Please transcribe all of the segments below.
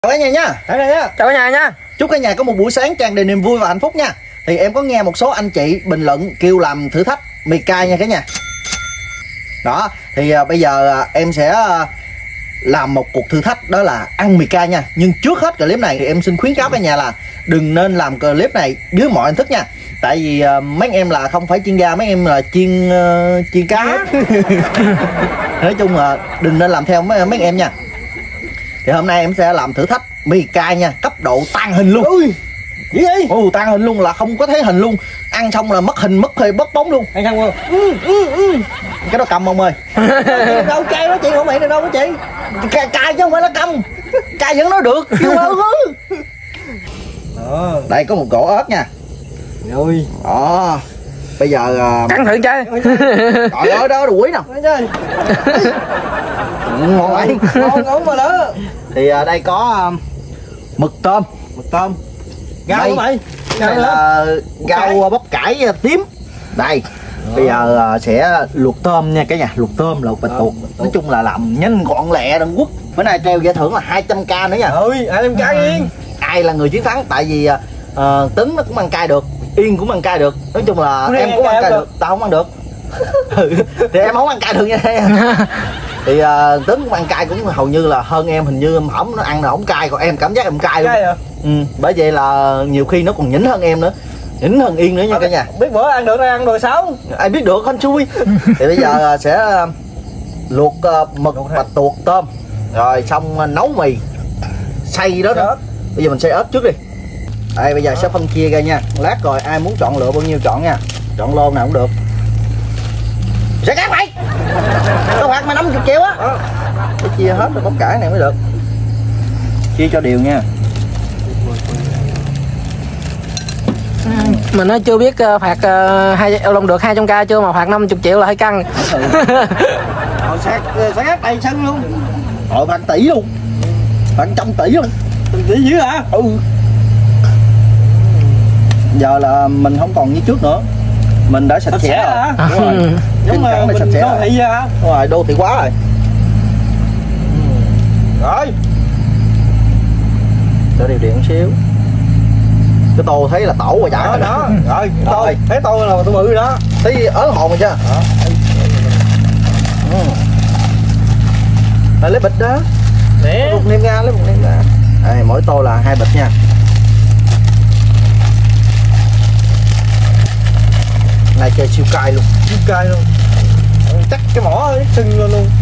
Chào cả nhà nha. Chào cả nhà nha. Chúc cả nhà có một buổi sáng tràn đầy niềm vui và hạnh phúc nha. Thì em có nghe một số anh chị bình luận kêu làm thử thách mì cay nha cả nhà. Đó, thì bây giờ em sẽ làm một cuộc thử thách, đó là ăn mì cay nha. Nhưng trước hết clip này thì em xin khuyến cáo cả nhà là đừng nên làm clip này dưới mọi hình thức nha. Tại vì mấy em là không phải chuyên gia, mấy em là chiên cá. Nói chung là đừng nên làm theo mấy em nha. Thì hôm nay em sẽ làm thử thách mì cay nha, cấp độ tàng hình luôn. Ui, gì vậy? Tàng hình luôn, là không có thấy hình luôn. Ăn xong là mất hình, mất hơi, mất bóng luôn. Ăn không? Cái đó cầm ông ơi. Đâu cay đó chị, không phải đâu đó chị. Cay chứ không phải là câm. Cay vẫn nói được chứ không phải. Đây có một gỗ ớt nha. Rồi. Đó. Bây giờ cắn thử chơi. Trời ơi, đó đồ quý nào. Ngon vậy. Ngon mà đó. Thì đây có mực tôm. Rau không vậy? Đây là rau bắp cải tím. Đây. Bây giờ sẽ luộc tôm nha cả nhà, luộc tôm, luộc bạch tuộc. Nói chung là làm nhanh gọn lẹ đừng quất. Bữa nay treo giải thưởng là 200k nữa nha. Ơi, 200k Yên. Ai là người chiến thắng, tại vì Tấn nó cũng ăn cay được, Yên cũng ăn cay được. Nói chung là em cũng ăn cay được, tao không ăn được. Thì em không ăn cay được nha. Thì Tấn cũng ăn cay, cũng hầu như là hơn em, hình như hổng nó ăn là không cay, còn em cảm giác em cay luôn. Bởi vậy là nhiều khi nó còn nhỉnh hơn em nữa, nhỉnh hơn Yên nữa nha cả nhà. Biết bữa ăn được hay ăn rồi sao? Ai biết được, hên xui. Thì bây giờ sẽ luộc mực, bạch tuộc, tôm, rồi xong nấu mì xay đó nữa. Bây giờ mình xay ớt trước đi. Đây bây giờ sẽ phân chia ra nha. Lát rồi ai muốn chọn lựa bao nhiêu chọn nha. Chọn lô nào cũng được. Sẽ cắt mày. Tao phạt mày 50 triệu á. Phải chia hết rồi bắp cải này mới được. Chia cho đều nha. Mình nó chưa biết phạt Long được 200k chưa mà phạt 50 triệu là hơi căng. Sát đầy sân luôn. Rồi phạt tỷ luôn. Phạt 100 tỷ luôn. Tỷ dữ hả? Giờ là mình không còn như trước nữa, mình đã sạch sẽ rồi. Đúng rồi. Giống mà mình đô thị vậy hả? Đúng rồi, đô thị quá rồi. Rồi cho điều điện một xíu. Cái tô thấy là tổ rồi chả đó. Rồi tôi thấy tôi là tôi bự đó. Thấy ớn hồn rồi chưa? Lấy bịch đó. Nè. Một nêm ra, lấy một nêm ra. Đây, mỗi tô là 2 bịch nha. Này chơi siêu cay luôn. Siêu cay luôn. Chắc cái mỏ ấy, sưng lên luôn.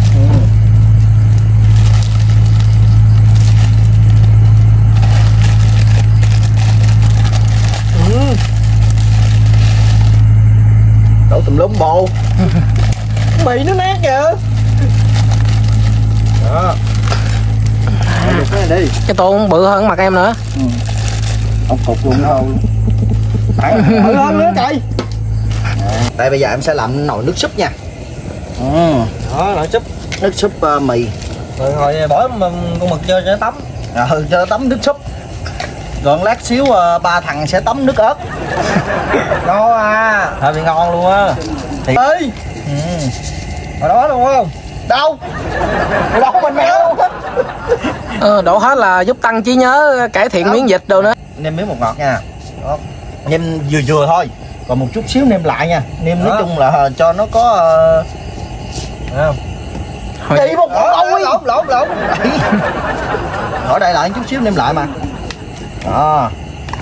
Đổ tùm lum bồ. Mì nó nát kìa. Đó. Được cái này đi. Cái tô cũng bự hơn mặt em nữa. Ông cục luôn đâu. Bự hơn nữa trời. Đây bây giờ em sẽ làm nồi nước súp nha. Đó, nồi súp. Nước súp mì. Rồi hồi bỏ con mực cho tắm. Cho tắm nước súp. Rồi lát xíu ba thằng sẽ tắm nước ớt. Ngon à. Hơi bị ngon luôn á. Thì ơi. Hồi đó đúng không? Đâu? Đâu mình đâu. Đổ hết là giúp tăng trí nhớ, cải thiện miễn dịch đồ nữa. Nêm miếng bột ngọt nha. Đó. Nêm vừa vừa thôi. Còn một chút xíu nêm lại nha. Nêm nói chung là cho nó có không? Gì một lộn. Ở đây lại chút xíu nêm lại mà. Đó.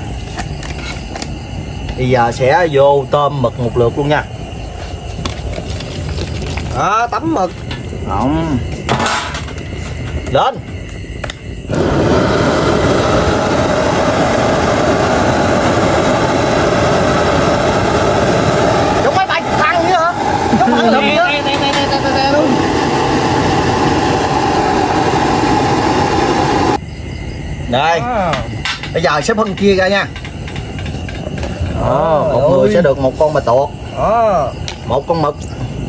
Bây giờ sẽ vô tôm mực một lượt luôn nha. Đó, tắm mực. Không. Lên. Chúng mấy tay thăng chứ hả? Chúng ăn lụm chứ. Đây. Bây giờ sẽ phân chia ra nha. Một người sẽ được một con bạch tuộc. Một con mực.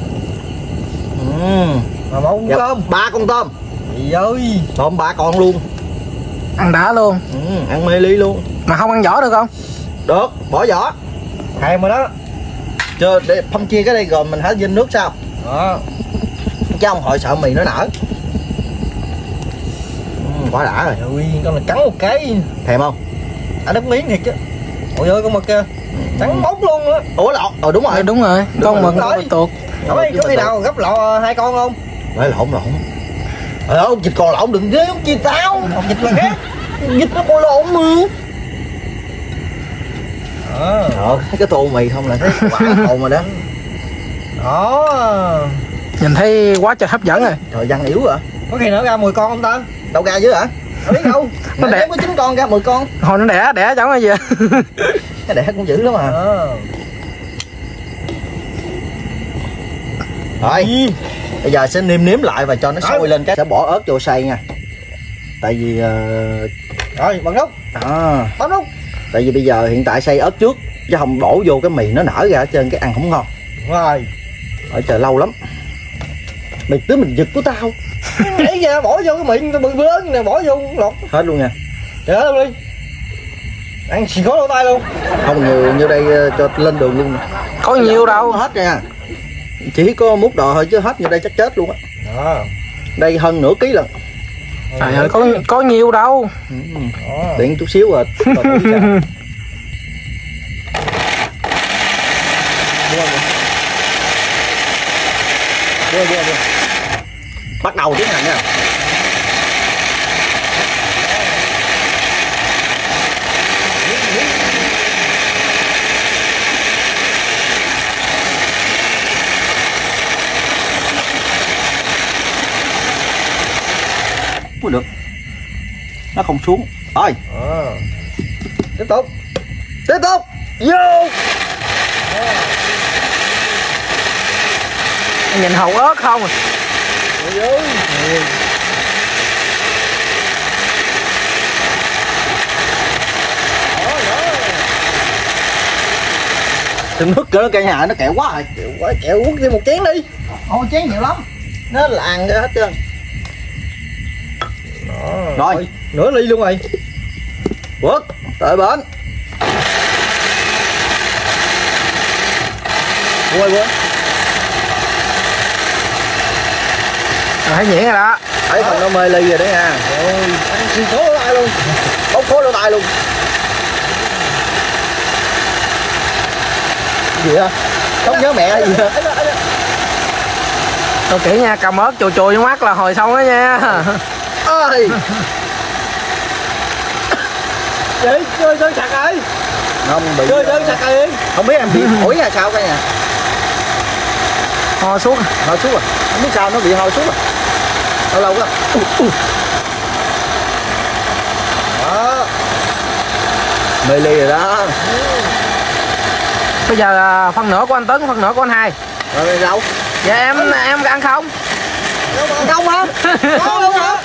Mà một con tôm. 3 con tôm. Gì ơi. Tôm 3 con luôn. Ăn đã luôn. Ăn mê ly luôn. Mà không ăn vỏ được không? Được, bỏ vỏ. Hay mà đó. Chưa, để phân chia cái đây rồi mình hãy vinh nước sao? Chứ ông hội sợ mì nó nở. quá đã rồi. Ui, con này cắn một cái Thèm không? ăn đất miếng thiệt chứ. Ôi ơi con mực kia trắng bóng luôn á. Ủa lộn, đúng rồi. Đúng rồi, con mực nó tuột. Nói có khi nào gấp lọ 2 con không? Phải lộn. Trời ơi, vịt cò lộn đừng ghê chi tao. Không vịt là khác. Vịt nó cò lộn mà. Đó. Thấy cái tô mì không là thấy quả hồn rồi đó. Đó. Nhìn thấy quá trời hấp dẫn rồi. Trời văn yếu rồi. Có khi nào ra 10 con không ta? Đâu ra chứ hả? Không biết đâu. Nó đẻ có 9 con ra 10 con. Hồi nó đẻ giống cái gì. Cái đẻ cũng dữ lắm mà. Rồi. Bây giờ sẽ nêm lại và cho nó sôi lên cái sẽ bỏ ớt vô xay nha. Tại vì rồi bật nút. Bấm nút. Tại vì bây giờ hiện tại xay ớt trước chứ không đổ vô cái mì nó nở ra ở trên cái ăn không ngon. Rồi. Ở chờ lâu lắm. Mày tới mình giật của tao. Nhảy ra bỏ vô cái miệng tao bự lớn này bỏ vô lọt Hết luôn nha. Để luôn đi. Ăn xì có lỗ tay luôn. Không nhiều như đây cho lên đường luôn. Có nhiều đâu. Hết nha. Chỉ có múc đồ thôi chứ hết như đây chắc chết luôn á. Đây hơn nửa ký lần. Trời ơi có nhiều đâu. Điện chút xíu rồi. Đưa. Bắt đầu tiến hành nha. Ui được. Nó không xuống. Rồi. Tiếp tục. Vô. Nhìn hậu ớt không à. Ôi ơi. Đừng hức cỡ cả nhà nó kẹo quá rồi. Kẹo quất thêm một chén đi. Ôi chén nhiều lắm. Nó làng ra hết trơn. Rồi. Nửa ly luôn rồi. Quất. Tới bến. Quay. Thấy nhẹ rồi đó. Thấy không nó mê ly rồi đấy nha. Rồi, ăn xì khố lỗ tai luôn. Bốc khối lỗ tai luôn. Gì hả? Không nhớ mẹ gì hả? Tôi kỹ nha, cầm ớt chùi vô mắt là hồi xong đó nha. Ơi. Vậy chơi sạc ơi. Không bị. Chơi sạc ơi. Không biết em bị thổi hay sao cả nhà. Ho xuống. Ho xuống rồi. Không biết sao nó bị ho xuống rồi. Lâu quá. Đó. Mê ly rồi đó. Bây giờ phân nửa của anh Tấn, phân nửa của anh Hai. Rồi đâu? Dạ em ăn không? Không hả? Có luôn hả?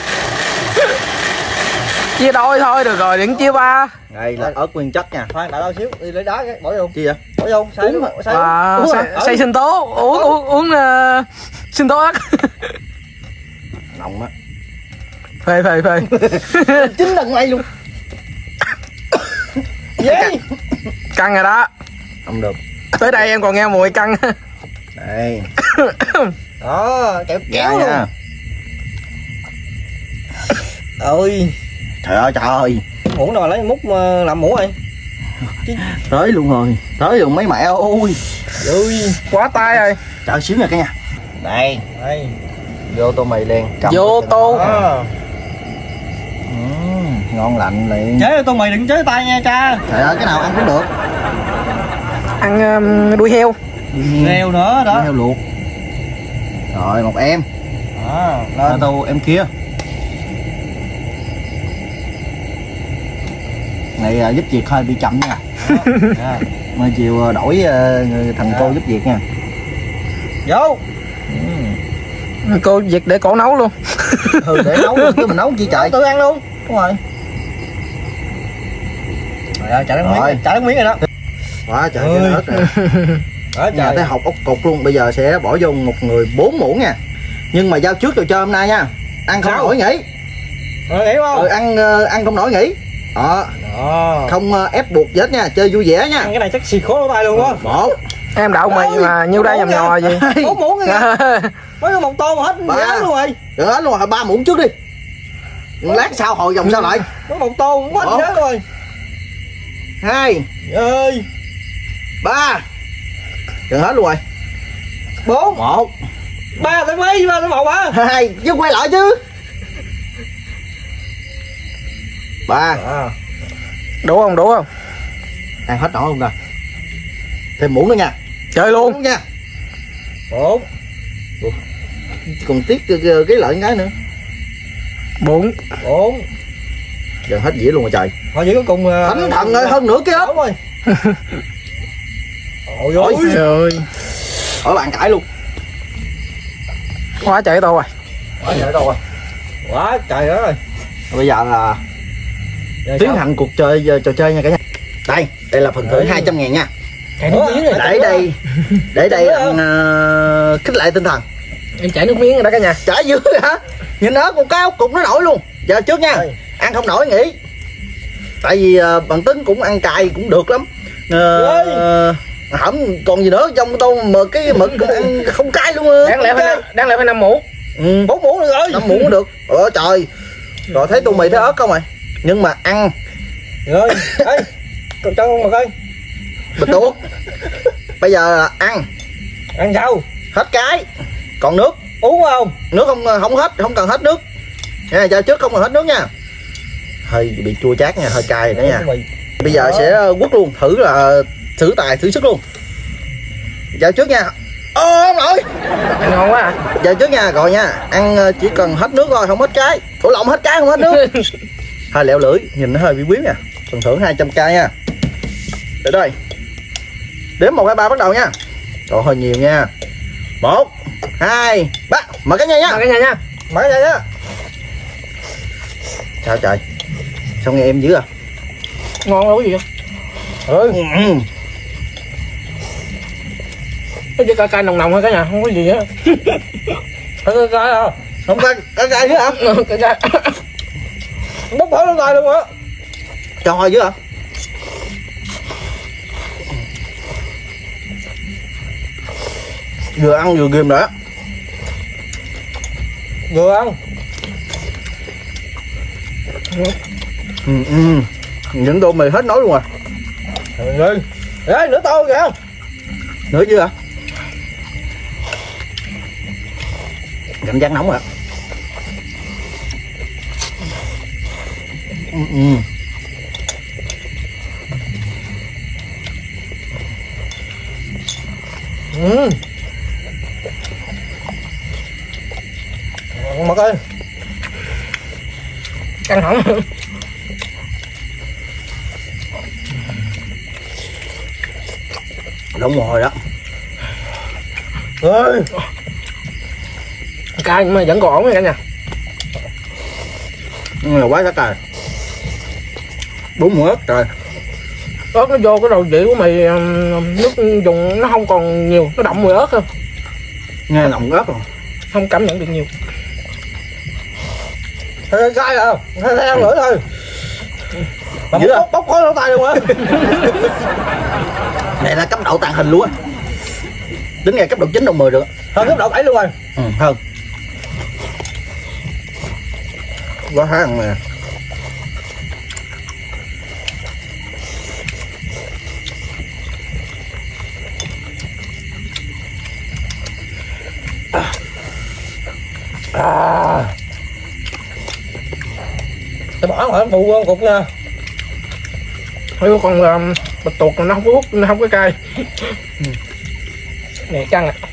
Chia đôi thôi được rồi, đừng chia ba. Đây là ớt nguyên chất nha. Khoan đợi đâu xíu, đi lấy đá cái bỏ vô. Chi vậy? Bỏ vô, xay Uống Xay sinh tố, uống sinh tố ớt. Nồng á. Phê. Chín lần này luôn. Gì? Căng rồi đó. Không được. Tới đây em còn nghe mùi căng. Đây. Đó, kẹo kéo luôn. Nha. Ơi. Trời ơi. Muỗng nào lấy múc làm muỗng rồi. Tới luôn rồi. Tới luôn mấy mẹ ơi. Ơi, Quá tay rồi. Chờ xíu nha cả nhà. Đây. Đây. Vô tô mì liền. Vô tô. Ngon lạnh liền. Chế tô mì đừng chế tay nha cha. Trời ơi cái nào ăn cũng được. Ăn đuôi heo. Heo nữa đó. Đuôi heo luộc. Rồi một em. Lên tô em kia. Này giúp việc hơi bị chậm nha. Mai chiều đổi thằng cô giúp việc nha. Vô. Cô việc để cổ nấu luôn. Để nấu luôn chứ mình nấu chi trời. Tự ăn luôn. Đúng rồi. Rồi chả nước miếng rồi đó. Quá trời cái ớt rồi. Đó Nhà tới học ốc cục luôn. Bây giờ sẽ bỏ vô một người 4 muỗng nha. Nhưng mà giao trước trò chơi hôm nay nha. Ăn không nổi nghỉ. Nghỉ không? Ăn không nổi nghỉ. Đó. Không ép buộc gì hết nha, chơi vui vẻ nha. Ăn cái này chắc xì khố lỗ tai luôn á. Một. Em đậu mì mà nhiêu đây nhầm nhò gì. 4 muỗng kìa. Mới có một tô mà hết giá luôn rồi. Được hết luôn rồi, 3 muỗng trước đi. Lát sau hồi vòng sao lại. Có một tô không có anh nhớ rồi. 2 ơi 3 gần hết luôn rồi. 4 1 3 tới mấy 3 tới 1 hả? 2 chứ quay lại chứ. 3 Đủ không, đủ không? ăn hết nổi không nè. Thêm muỗng nữa nha. Chơi luôn Muỗng nha. 4 Còn tiếc cái lợi cái nữa. 4 Gần hết dĩa luôn rồi trời. Thôi chỉ có cùng Thánh thần ơi, hơn nửa cái ớt. đúng rồi. Ôi Ôi. ơi. ơi, Ở bàn cãi luôn. quá trời tô rồi. Ở vậy đâu rồi. Quá trời đó rồi. Bây giờ là Giờ tiến sao? hành cuộc trò chơi nha cả nhà. Đây là phần thưởng 200.000 nha. Chảy nước miếng rồi. Để đây ăn khích lệ tinh thần. Em chảy nước miếng rồi đó cả nhà. Chả dữ hả? Nhìn ớt một cái ốc cục nó nổi luôn. Giờ trước nha. Ăn không nổi nghỉ. Tại vì bằng Tính cũng ăn cay cũng được lắm. Hổng còn gì nữa, trong tô mực cái mực ăn không cay luôn. Đáng lẽ phải 5 muỗng. 4 muỗng được rồi. 5 muỗng cũng được. Ôi trời. Rồi thấy tô mì thấy ớt không rồi. Nhưng mà ăn Rồi, ê, cho con mà coi. bịch tuốt. Bây giờ là ăn Sao? hết cái. Còn nước Uống không? nước không hết, không cần hết nước nha. Cho trước không cần hết nước nha. Hơi bị chua chát nha, hơi cay nữa nha. Bây giờ sẽ quất luôn, thử là thử tài thử sức luôn. Giờ trước nha. Ông nội Ăn ngon quá à. giờ trước nha, rồi nha. Ăn chỉ cần hết nước thôi, không hết cái. Ủa lộn, hết cái không hết nước. Hơi lẹo lưỡi, nhìn nó hơi bí bí nha. Phần thưởng 200k nha. Để đây. Đếm 1 2 3 bắt đầu nha. Rồi hơi nhiều nha. 1 2 3 mở cái nha. Mở cái nhà nha. Mở ra nhá. Sao trời. Sao nghe em dữ à? Ngon đâu có gì đâu. Nó chỉ cay nồng nồng thôi cả nhà, không có gì hết. Thấy cái à? Không cay nữa hả? Cay. Bốc khỏi lên tay luôn á. Cho hơi dữ hả? Vừa ăn vừa ghim nữa. Vừa ăn. Những tô mì hết nói luôn rồi. Rồi. Ê, nửa tô kìa. Nữa chưa hả? Cảm giác nóng rồi. Mặc ơi. Căng thẳng. Đóng mồ hôi đó. Ơi. Cay nhưng mà vẫn còn ổn nha cả nhà. Nhưng mà quá chắc trời. 4 muỗng ớt trời. Ớt nó vô cái đầu vị của mì, nước dùng nó không còn nhiều, nó đậm mùi ớt hơn. Nghe nồng ớt rồi. Không cảm nhận được nhiều. Thấy cái à? Thấy ăn lưỡi thôi. Mà Dữ à? bốc khỏi lên tay luôn á. Này là cấp độ tàng hình luôn á. Tính ra cấp độ 9 độ 10 được. Hơn cấp độ 7 luôn rồi. Hơn. Quá khá ăn nè. Tôi bỏ lại phụ cục nha. Thôi còn bịch tuột nó không có hút, nó không có cay. Này căng à.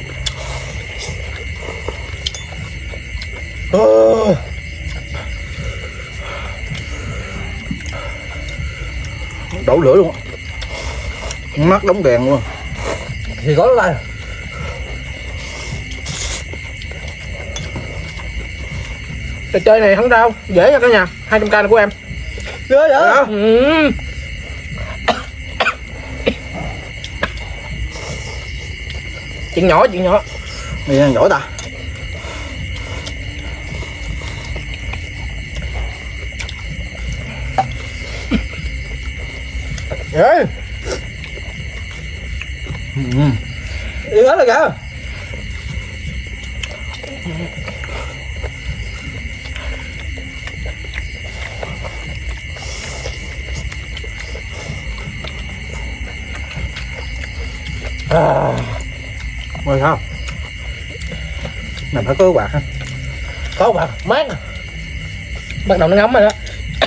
Đổ lửa luôn. Mắt đóng đèn luôn. Thì có đây. Trò chơi này không đau, dễ nha cả nhà. 200k là của em. Ghê vậy? Chuyện nhỏ. Mày ăn giỏi ta. Ê. Yên hết rồi kìa. Mời sao? Mình phải có quạt ha. Có quạt mát. Bắt đầu nó ngấm rồi đó.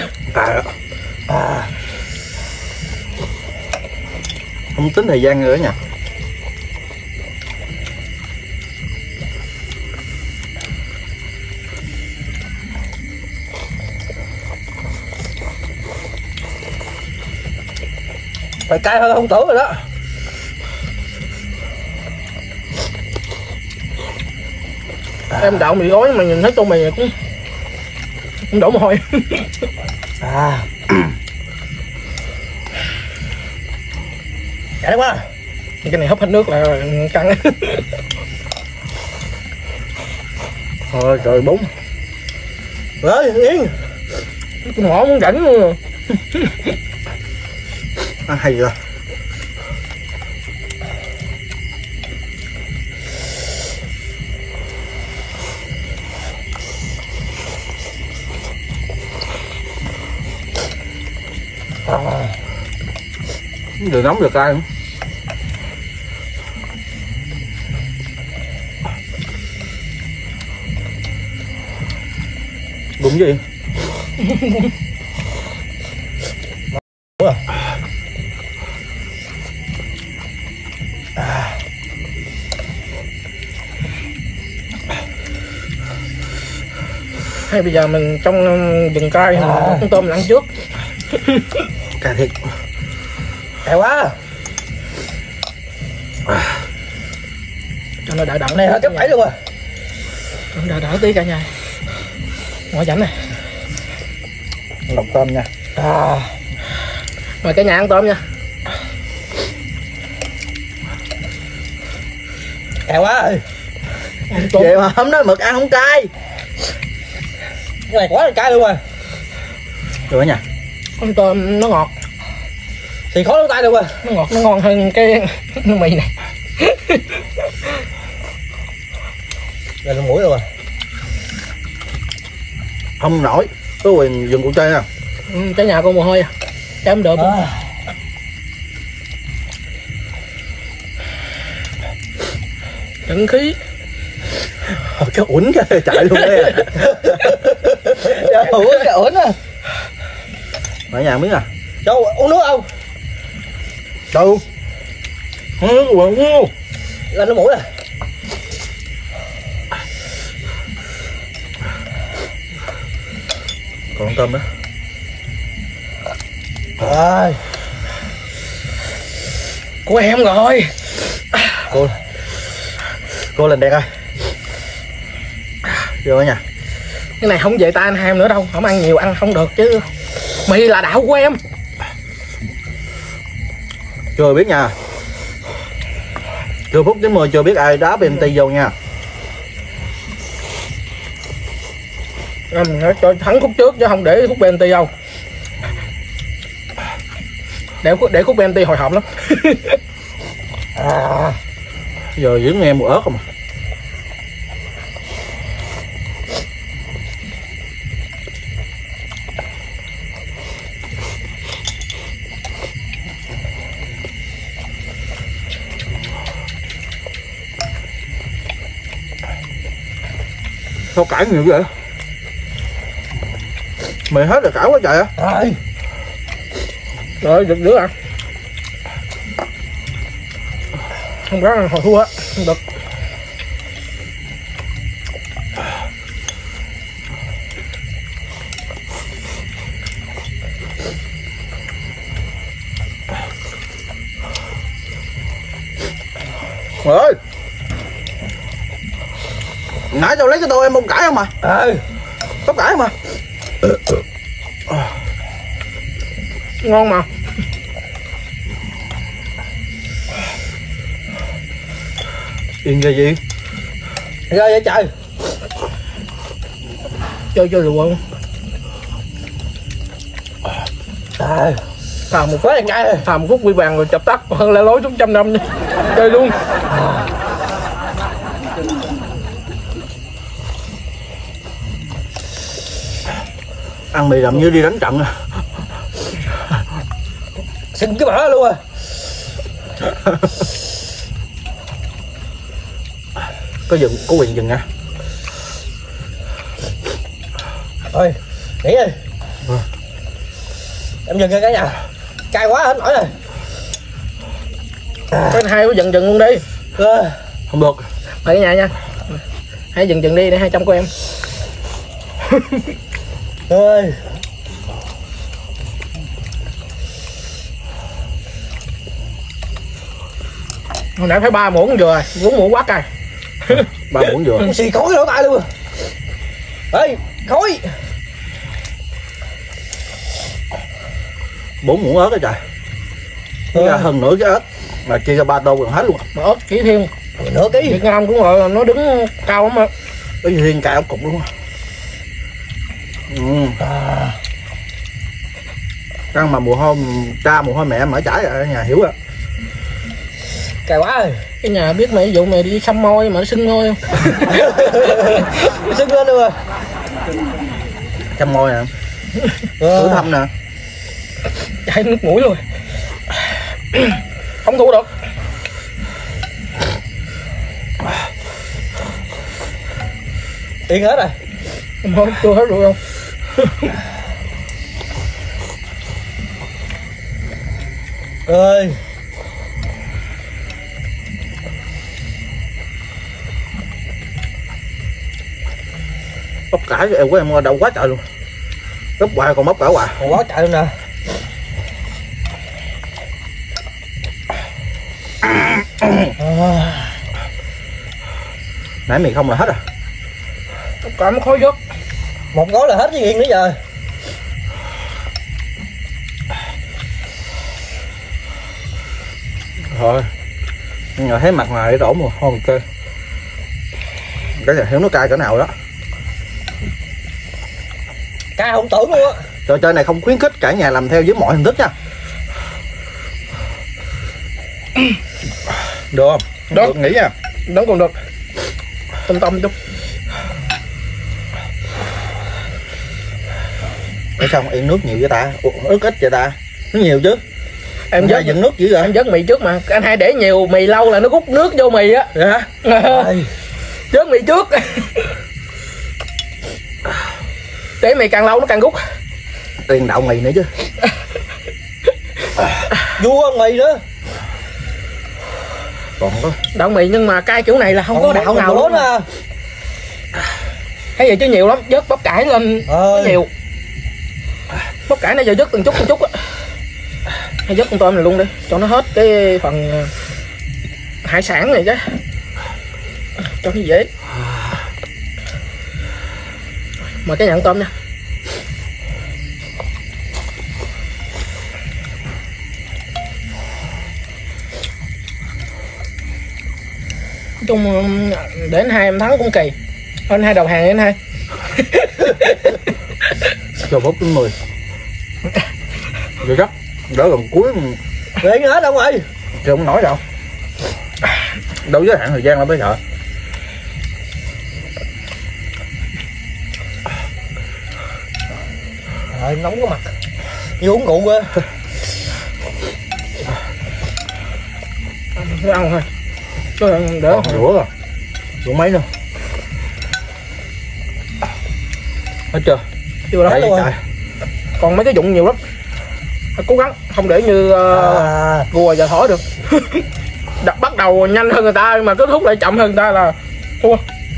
Không tính thời gian nữa nha. Mày cay hơn không tưởng rồi đó. Em đậu mì gói mà nhìn thấy tô mì cũng đổ mồ hôi. Cay quá. Cái này húp hết nước là căng. Thôi trời bún. Rồi yên. Cái mỏ muốn rảnh luôn. Hay rồi. Vừa nóng vừa cay nữa. Bún gì? Hay bây giờ mình trong vườn cay con tôm mình ăn trước. Cay thiệt. Cay quá. Cho nó đỡ đỡ Này hơi cấp 7 luôn à. Đỡ đỡ tí cả nhà. Ngồi chảnh này. Lọc tôm nha. Mời cả nhà ăn tôm nha. Cay quá rồi. Vậy mà không nói mực ăn không cay. Cái này quá là cay luôn rồi. Được nha. Con tôm nó ngọt. Thì khó lắm tay được rồi. Nó ngọt, nó ngon hơn cái mì này. Rồi nó mũi rồi. Không nổi. Có quyền dừng cuộc chơi nè. Cả nhà con mồ hôi à. Cho em được. Trận khí. Cái uẩn cái chạy luôn đây. Cái uẩn á. Ở nhà miếng à. Cho uống nước không? Đâu. Uống nước. Lên nó mũi nè. Còn tôm đó. Rồi. Của em rồi. Cô lên đèn coi. Vô nha. Cái này không về tay anh Ham nữa đâu. Không ăn nhiều ăn không được chứ. Mì là đạo của em. Chưa biết nha. Chưa phút đến 10 chưa biết ai đá BMT vô nha. Em cho thắng khúc trước chứ không để khúc BMT đâu. Để khúc BMT hồi hộp lắm. Giờ dưỡng em một ớt không à. Sao cãi nhiều vậy? Mày hết rồi cãi quá trời á. Rồi được đứa à. Không ráng ăn hồi thua á. Không được. Ơi. Nãy tao lấy cái tô em không cãi không mà. Không cãi mà. Ngon mà. Yên ra gì? Ra vậy trời. Chơi rượu không? Thà một phát ngay, thà một phút quy vàng rồi chập tắt hơn là lối xuống 100 năm nha. Chơi luôn. Ăn mì làm như đi đánh trận à. Xin cái bả luôn à. có quyền dừng nha. Thôi nghỉ đi. Em dừng cái nhà cay quá hết nổi rồi. Cái hai có dừng luôn đi. Không được. Mời cái nhà nha. Hãy dừng đi để 200 của em. Ơi. Hồi nãy phải 3 muỗng vừa, 4 muỗng quá cay. 3 muỗng vừa. Xì khói lỗ tai luôn. Ê, khói. 4 muỗng ớt đó trời. Ra hơn nửa cái ớt mà chia ra 3 tô gần hết luôn. Mà ớt chỉ thiên nửa ký. Việt Nam cũng gọi là nó đứng cao lắm á. Cái thiên cay ốc cục luôn. Ăn mà mùa hôm cha mùa hôm mẹ mở trải ở nhà hiểu à. Cay quá rồi. Cái nhà biết mày dụ mày đi xăm môi mà nó sưng môi không? Sưng lên luôn rồi. Xăm môi nè. Thử thăm nè. Chảy nước mũi luôn. Không thua được. Yên hết rồi. Không, chưa hết rồi không? Ơi. Bắp cải em của em đâu quá trời luôn. Bắp hoài còn bắp cải hoài. Còn quá trời luôn nè. Nãy mì không là hết à? Bắp cải nó khó vớt. Một gói là hết cái nghiêng nữa giờ. Thôi. Nhưng mà thấy mặt ngoài để đổ mồ hôi ok. Cái này hiểu nó cay cỡ nào đó. Cay không tưởng luôn á. Trò chơi này không khuyến khích cả nhà làm theo với mọi hình thức nha. Được không? Được. Nghĩ nha. Vẫn còn được. Tâm chút. Để xong yên nước nhiều với ta, nước ít vậy ta. Nó nhiều chứ. Em vớt dựng nước dữ rồi. Em vớt mì trước mà. Anh hai để nhiều mì lâu là nó hút nước vô mì á. Vậy hả? Vớt mì trước. Để mì càng lâu nó càng hút. Tiền đậu mì nữa chứ. Vua mì nữa. Còn có Đậu mì nhưng mà cay kiểu này là không có đạo nào luôn à. Thấy vậy chứ nhiều lắm, vớt bắp cải lên nó nhiều. Bắp cải này giờ vớt từng chút á. Hay vớt con tôm này luôn đi cho nó hết cái phần hải sản này chứ, cho nó dễ. Mời cái nhận tôm nha. Nói chung để anh hai em thắng cũng kỳ. Anh hai đầu hàng đi anh hai. cho 4 đến 10. Vậy chắc đỡ gần cuối Để hết ông ơi. chứ không nói đâu. Đâu giới hạn thời gian đâu bây giờ. Trời nóng cái mặt. Như uống rượu cơ. Cứ ăn thôi. Chứ đỡ rửa rồi. Rửa mấy nữa. Hết chưa? Chưa đó luôn. Còn mấy cái dụng nhiều lắm. Phải cố gắng không để như rùa và thỏ được. Bắt đầu nhanh hơn người ta mà kết thúc lại chậm hơn người ta là thua.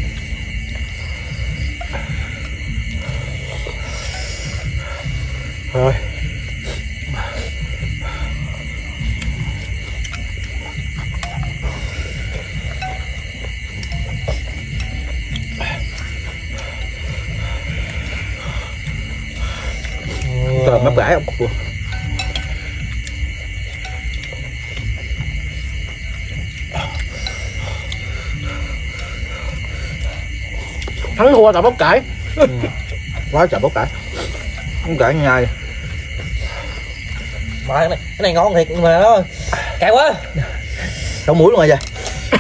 Rồi. Trời mắc gãi ông cua. Thắng thua tại bắp cải. Quá trời bắp cải. Bắp cải nhai. Mà cái này ngon thiệt mà nó cay quá. Đau mũi luôn rồi kìa.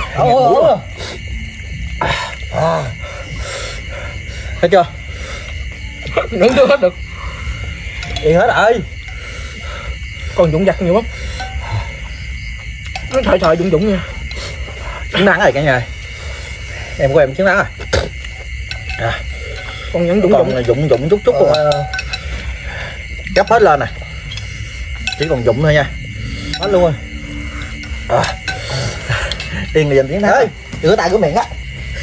Thấy chưa? Vẫn chưa hết được. Đi hết rồi. Còn dụng vặt nhiều lắm. Nó thời dụng nha. Nắng rồi cả nhà. Em của em chiến thắng rồi. Con vẫn dụng chút chút luôn. Gấp hết lên nè, chỉ còn dụng thôi nha. Hết luôn rồi. Tiền là giành chiến thắng. Rửa tay rửa miệng á.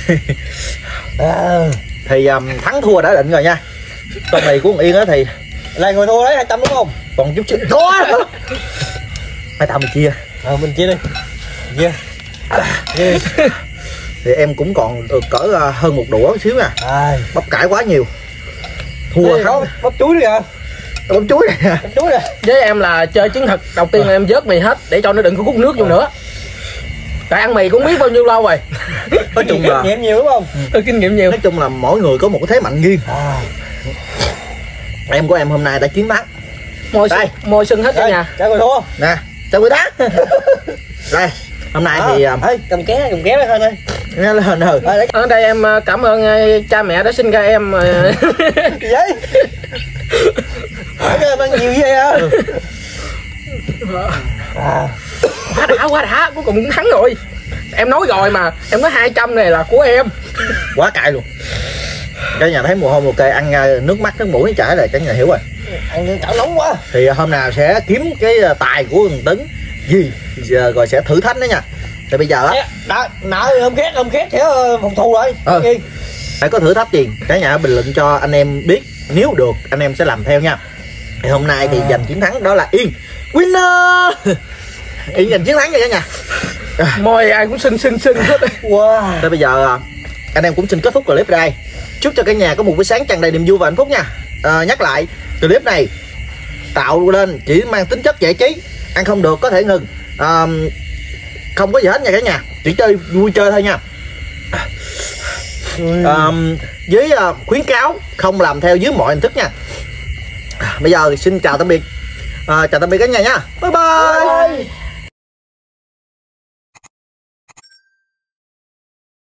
Thì thắng thua đã định rồi nha. Con này của con Yên á thì Là người thua đấy 200 đúng không? còn chút xíu. Thua. Hai tao mình chia. Mình chia đi. Chia. Thì em cũng còn được cỡ hơn một đũa xíu nè. Bắp cải quá nhiều. Thua không? Bắp chuối đi kìa. Bắp chuối này. Bắp chuối nè. Với em là chơi chiến thuật đầu tiên là em vớt mì hết để cho nó đừng có hút nước vô nữa. Tại ăn mì cũng biết bao nhiêu lâu rồi. Nói chung là kinh nghiệm nhiều đúng không? Kinh nghiệm nhiều. Nói chung là mỗi người có một cái thế mạnh riêng. Em của em hôm nay đã chiến thắng. Môi sưng hết cả nhà. Chào người thua. Nè, chào người thắng. Đây, hôm nay thì cầm ké ra thôi đây. nghe lên rồi. Ở đây em cảm ơn cha mẹ đã sinh ra em. Gì vậy? Ăn nhiều vậy à? Quá đã, cuối cùng cũng thắng rồi. Em nói rồi mà, em nói 200 này là của em. Quá cay luôn. Cả nhà thấy mồ hôi mồ kê, ăn nước mắt nước mũi chảy rồi, cả nhà hiểu rồi. Ăn chảo nóng quá. Thì hôm nào sẽ kiếm cái tài của thằng Tấn gì giờ rồi sẽ thử thách đó nha. Thì bây giờ á nợ không khét sẽ phòng thù rồi. Phải có thử thách gì cả nhà bình luận cho anh em biết, nếu được anh em sẽ làm theo nha. Thì hôm nay thì giành chiến thắng đó là Yên winner. Yên giành chiến thắng rồi cả nhà. Môi ai cũng sưng hết. Wow. Tới bây giờ anh em cũng xin kết thúc clip đây. Chúc cho cả nhà có một buổi sáng tràn đầy niềm vui và hạnh phúc nha. Nhắc lại, clip này tạo lên chỉ mang tính chất giải trí, ăn không được có thể ngừng, không có gì hết nha cả nhà, chỉ chơi vui chơi thôi nha. Với khuyến cáo không làm theo dưới mọi hình thức nha. Bây giờ xin chào tạm biệt, chào tạm biệt cả nhà nha. Bye bye.